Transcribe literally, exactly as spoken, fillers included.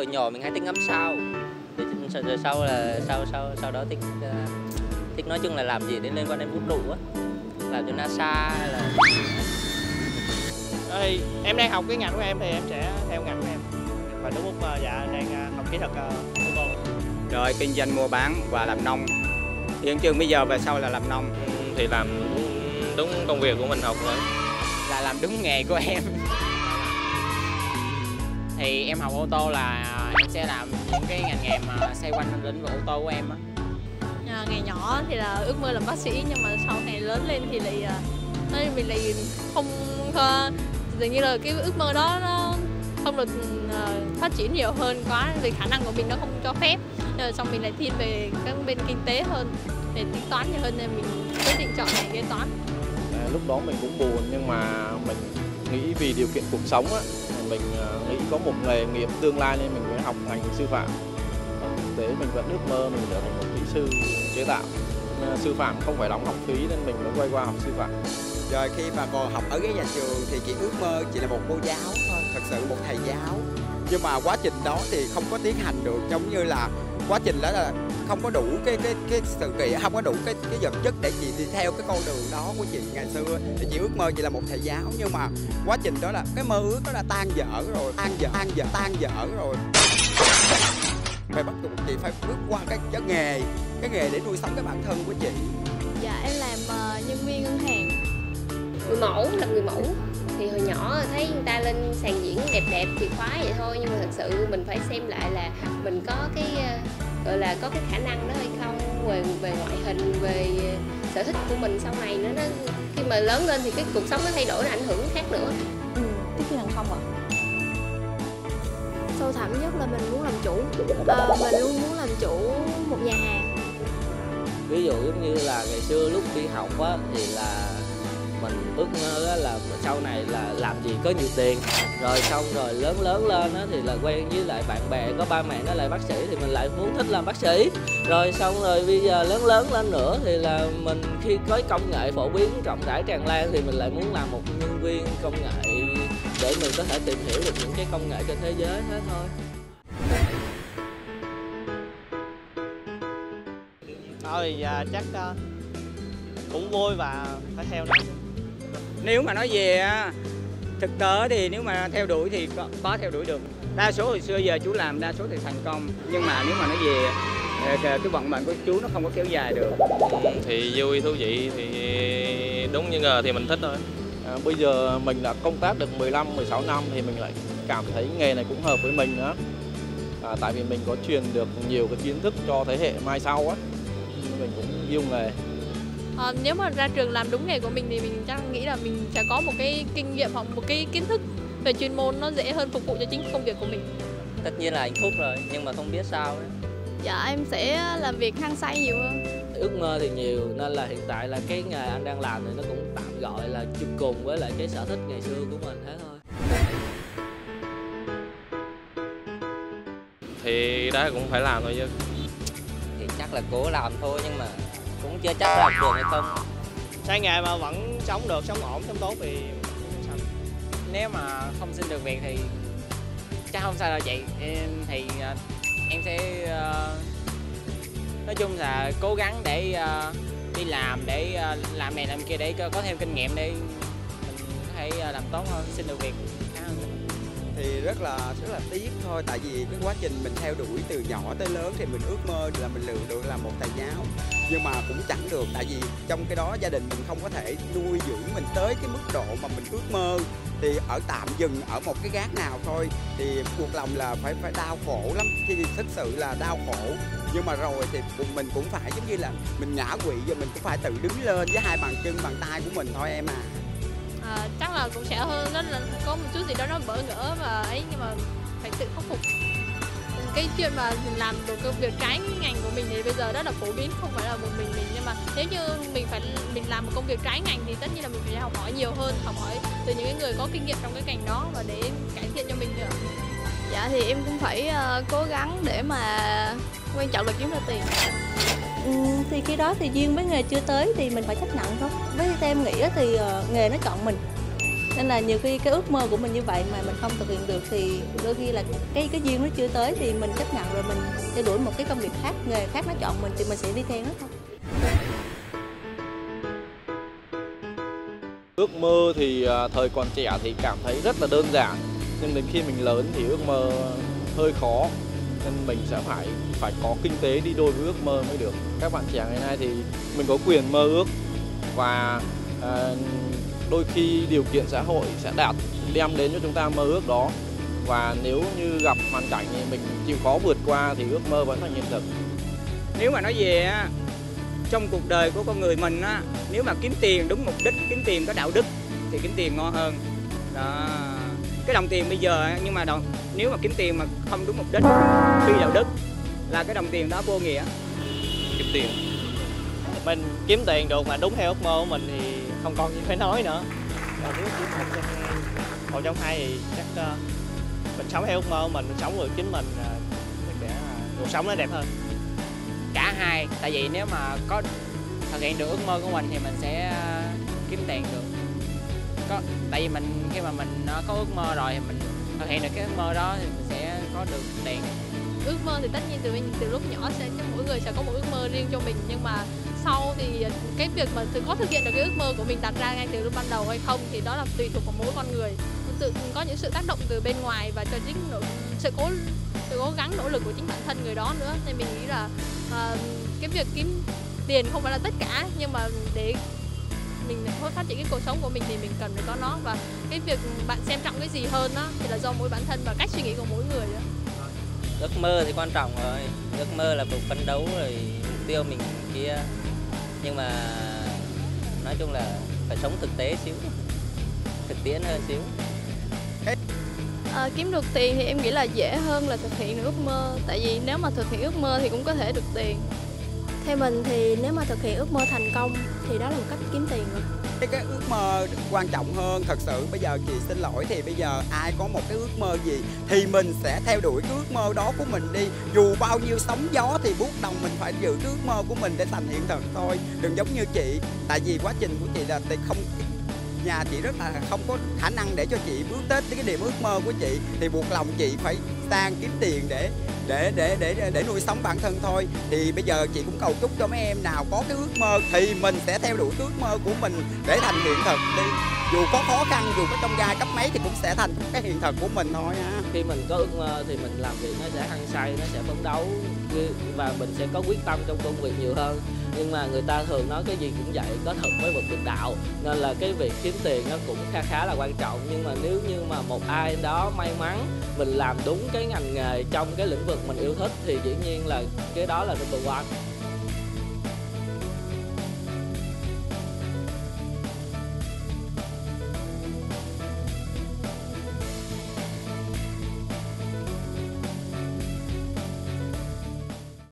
hồi nhỏ mình hay thích ngắm sao. Rồi sau là sau sau sau đó thích uh, thích nói chung là làm gì đến liên quan đến vũ trụ á, làm cho NASA hay là. Thì em đang học cái ngành của em thì em sẽ theo ngành của em. Và đúng lúc uh, dạ đang uh, học kỹ thuật uh, ô tô. Rồi kinh doanh mua bán và làm nông. Hiện trường bây giờ về sau là làm nông. Thì làm đúng công việc của mình học rồi. Là làm đúng nghề của em. Thì em học ô tô là em sẽ làm những cái ngành nghề mà xoay quanh lĩnh vực ô tô của em á. À, ngày nhỏ thì là ước mơ làm bác sĩ, nhưng mà sau này lớn lên thì lại nói mình lại không dường như là cái ước mơ đó nó không được uh, phát triển nhiều hơn quá vì khả năng của mình nó không cho phép. Nhưng mà xong mình lại thiên về các bên kinh tế hơn để tính toán nhiều hơn nên mình quyết định chọn ngành kế toán. À, lúc đó mình cũng buồn nhưng mà mình nghĩ vì điều kiện cuộc sống á, mình nghĩ có một nghề nghiệp tương lai nên mình mới học ngành sư phạm. Thực tế mình vẫn ước mơ mình trở thành một kỹ sư chế tạo. Sư phạm không phải đóng học phí nên mình mới quay qua học sư phạm. Rồi khi mà còn học ở cái nhà trường thì chị ước mơ chỉ là một cô giáo thôi, thật sự một thầy giáo. Nhưng mà quá trình đó thì không có tiến hành được, giống như là quá trình đó là không có đủ cái cái cái sự kiện, không có đủ cái cái vật chất để chị đi theo cái con đường đó của chị ngày xưa. Thì chị ước mơ chỉ là một thầy giáo, nhưng mà quá trình đó là cái mơ ước đó là tan vỡ rồi, tan vỡ, tan vỡ, tan vỡ rồi. Phải bắt buộc chị phải bước qua cái, cái nghề, cái nghề để nuôi sống cái bản thân của chị. Dạ em làm uh, nhân viên ngân hàng. Người mẫu, làm người mẫu. Thì hồi nhỏ thấy người ta lên sàn diễn đẹp đẹp thì khoái vậy thôi, nhưng mà thật sự mình phải xem lại là mình có cái gọi là có cái khả năng đó hay không, về về ngoại hình, về sở thích của mình sau này nữa. Nó khi mà lớn lên thì cái cuộc sống nó thay đổi, nó ảnh hưởng khác nữa. Ừ, tiếp viên hàng không ạ. Sâu thẳm nhất là mình muốn làm chủ, à, mình luôn muốn làm chủ một nhà hàng. Ví dụ giống như là ngày xưa lúc đi học á thì là mình ước mơ là sau này là làm gì có nhiều tiền, rồi xong rồi lớn lớn lên á thì là quen với lại bạn bè có ba mẹ nó là bác sĩ thì mình lại muốn thích làm bác sĩ, rồi xong rồi bây giờ lớn lớn lên nữa thì là mình khi có công nghệ phổ biến rộng rãi tràn lan thì mình lại muốn làm một nhân viên công nghệ để mình có thể tìm hiểu được những cái công nghệ trên thế giới thế thôi. Thôi thì uh, chắc uh, cũng vui và phải theo nó. Nếu mà nói về á, thực tế thì nếu mà theo đuổi thì có, có theo đuổi được. Đa số hồi xưa giờ chú làm đa số thì thành công. Nhưng mà nếu mà nói về cái vận mệnh của chú nó không có kéo dài được. Thì vui thú vị thì đúng như ngờ thì mình thích thôi. À, bây giờ mình đã công tác được mười lăm mười sáu năm thì mình lại cảm thấy nghề này cũng hợp với mình nữa. À, tại vì mình có truyền được nhiều cái kiến thức cho thế hệ mai sau á. Mình cũng yêu nghề. À, nếu mà ra trường làm đúng nghề của mình thì mình chắc nghĩ là mình sẽ có một cái kinh nghiệm hoặc một cái kiến thức về chuyên môn nó dễ hơn phục vụ cho chính công việc của mình. Tất nhiên là hạnh phúc rồi, nhưng mà không biết sao đấy. Dạ em sẽ làm việc hăng say nhiều hơn. Ước mơ thì nhiều nên là hiện tại là cái nghề anh đang làm thì nó cũng tạm gọi là chung cùng với lại cái sở thích ngày xưa của mình thế thôi. Thì đó cũng phải làm thôi chứ. Thì chắc là cố làm thôi nhưng mà cũng chưa chắc làm được hay không. Sai nghề mà vẫn sống được, sống ổn, sống tốt thì sao? Nếu mà không xin được việc thì chắc không sao đâu chị. Em, thì uh, em sẽ uh, nói chung là cố gắng để uh, đi làm, để uh, làm này làm kia để có thêm kinh nghiệm để mình có thể uh, làm tốt hơn, xin được việc khá hơn. Thì rất là rất là tiếc thôi, tại vì cái quá trình mình theo đuổi từ nhỏ tới lớn thì mình ước mơ là mình lựa được làm một thầy giáo, nhưng mà cũng chẳng được, tại vì trong cái đó gia đình mình không có thể nuôi dưỡng mình tới cái mức độ mà mình ước mơ, thì ở tạm dừng ở một cái gác nào thôi, thì cuộc lòng là phải phải đau khổ lắm, thì thực sự là đau khổ. Nhưng mà rồi thì mình cũng phải giống như là mình ngã quỵ rồi mình cũng phải tự đứng lên với hai bàn chân bàn tay của mình thôi em à. À, chắc là cũng sẽ hơn rất là có một chút gì đó nó bỡ ngỡ và ấy, nhưng mà phải tự khắc phục. Cái chuyện mà mình làm được công việc trái ngành của mình thì bây giờ rất là phổ biến, không phải là một mình mình, nhưng mà nếu như mình phải mình làm một công việc trái ngành thì tất nhiên là mình phải học hỏi nhiều hơn, học hỏi từ những người có kinh nghiệm trong cái ngành đó và để cải thiện cho mình nữa. Dạ thì em cũng phải uh, cố gắng để mà quan trọng là kiếm ra tiền. Ừ, thì khi đó thì duyên với nghề chưa tới thì mình phải chấp nhận thôi. Với em nghĩ thì uh, nghề nó chọn mình. Nên là nhiều khi cái ước mơ của mình như vậy mà mình không thực hiện được thì đôi khi là cái cái duyên nó chưa tới thì mình chấp nhận rồi mình theo đuổi một cái công việc khác, nghề khác nó chọn mình thì mình sẽ đi theo nó thôi. Ước mơ thì thời còn trẻ thì cảm thấy rất là đơn giản, nhưng đến khi mình lớn thì ước mơ hơi khó, nên mình sẽ phải phải có kinh tế đi đôi với ước mơ mới được. Các bạn trẻ ngày nay thì mình có quyền mơ ước và à, đôi khi điều kiện xã hội sẽ đạt đem đến cho chúng ta mơ ước đó, và nếu như gặp hoàn cảnh thì mình chịu khó vượt qua thì ước mơ vẫn là hiện thực. Nếu mà nói về á, trong cuộc đời của con người mình á, nếu mà kiếm tiền đúng mục đích, kiếm tiền có đạo đức thì kiếm tiền ngon hơn. Đó. Cái đồng tiền bây giờ nhưng mà đồng, nếu mà kiếm tiền mà không đúng mục đích, phi đạo đức là cái đồng tiền đó vô nghĩa. Kiếm tiền. Mình kiếm tiền được mà đúng theo ước mơ của mình thì không còn gì phải nói nữa. Và nếu chỉ một trong một trong hai thì chắc uh, mình sống theo ước mơ của mình, mình sống được chính mình, uh, sẽ uh, cuộc sống nó đẹp hơn. Cả hai, tại vì nếu mà có thực hiện được ước mơ của mình thì mình sẽ kiếm tiền được. Có, tại vì mình khi mà mình có ước mơ rồi thì mình thực hiện được cái ước mơ đó thì mình sẽ có được tiền. Ước mơ thì tất nhiên từ từ lúc nhỏ sẽ mỗi người sẽ có một ước mơ riêng cho mình, nhưng mà sau thì cái việc mà từ có thực hiện được cái ước mơ của mình đặt ra ngay từ lúc ban đầu hay không thì đó là tùy thuộc vào mỗi con người. Tự có những sự tác động từ bên ngoài và cho chính nỗ, sự cố sự cố gắng nỗ lực của chính bản thân người đó nữa. Nên mình nghĩ là uh, cái việc kiếm tiền không phải là tất cả, nhưng mà để mình phát triển cái cuộc sống của mình thì mình cần phải có nó, và cái việc bạn xem trọng cái gì hơn đó thì là do mỗi bản thân và cách suy nghĩ của mỗi người đó. Ước mơ thì quan trọng rồi, ước mơ là cuộc phấn đấu rồi mục tiêu mình kia, nhưng mà nói chung là phải sống thực tế xíu, thực tiễn hơn xíu. À, kiếm được tiền thì em nghĩ là dễ hơn là thực hiện được ước mơ, tại vì nếu mà thực hiện ước mơ thì cũng có thể được tiền. Theo mình thì nếu mà thực hiện ước mơ thành công thì đó là một cách kiếm tiền rồi. Cái, cái ước mơ quan trọng hơn. Thật sự bây giờ chị xin lỗi thì bây giờ ai có một cái ước mơ gì thì mình sẽ theo đuổi cái ước mơ đó của mình đi. Dù bao nhiêu sóng gió thì buốt đồng mình phải giữ cái ước mơ của mình để thành hiện thực thôi. Đừng giống như chị, tại vì quá trình của chị là không, nhà chị rất là không có khả năng để cho chị bước tới cái điểm ước mơ của chị, thì buộc lòng chị phải sang kiếm tiền để để để để để nuôi sống bản thân thôi. Thì bây giờ chị cũng cầu chúc cho mấy em nào có cái ước mơ thì mình sẽ theo đuổi cái ước mơ của mình để thành hiện thực đi. Dù có khó khăn, dù có trong gai cấp mấy thì cũng sẽ thành cái hiện thực của mình thôi ha. Khi mình có ước mơ thì mình làm việc nó sẽ hăng say, nó sẽ phấn đấu và mình sẽ có quyết tâm trong công việc nhiều hơn. Nhưng mà người ta thường nói cái gì cũng vậy, có thực mới vực được đạo, nên là cái việc kiếm tiền nó cũng khá khá là quan trọng. Nhưng mà nếu như mà một ai đó may mắn mình làm đúng cái ngành nghề trong cái lĩnh vực mình yêu thích thì dĩ nhiên là cái đó là number one.